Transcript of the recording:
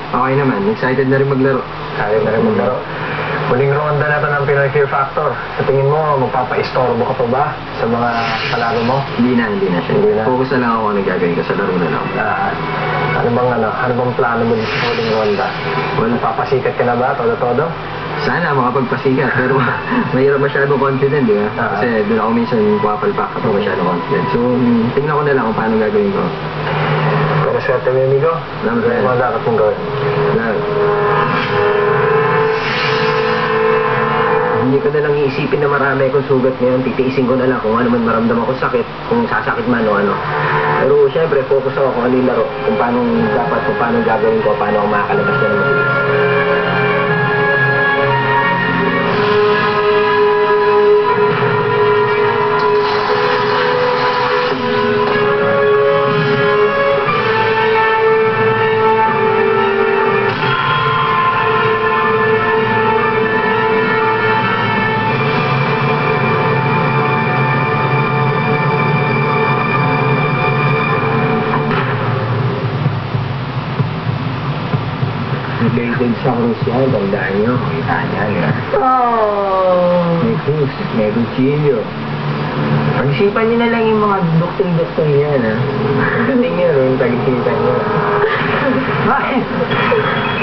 Okay naman. Excited na rin maglaro. Excited na rin maglaro. Muling ronda na ito ng Pinoy Fear Factor. Sa tingin mo, magpapa-istorbo ka pa ba sa mga kalaro mo? Hindi na siya. Hindi na. Focus na lang ako kung gagawin ko sa laro na lang. Ano bang plano mo sa muling ronda? Magpapasikat ka na ba? Todo-todo? Sana makapagpasikat, pero mahirap masyadong confident, di ba? Kasi doon ako minsan pumapalpak kapag masyadong confident. So, tingnan ko na lang kung paano gagawin ko. Pero swerte mo, amigo. Salamat sa'yo. Ano dapat mong gawin? Salamat. Hindi ko na lang iisipin na marami akong sugat ngayon. Titiisin ko na lang kung ano man maramdaman ko sakit, kung sasakit man o ano. Pero syempre, focus ako kung ano yung laro, kung paano dapat, kung paano gagawin ko, paano ako makakalabas na naman. Related sa Cruz yan, tandaan nyo. Kita niya, di ba? May Cruz, may Cuchillo. Pag-isipan nyo na lang yung mga doktor-doktor yan, ha? Galing nyo, yung pag-isipan nyo. Bakit?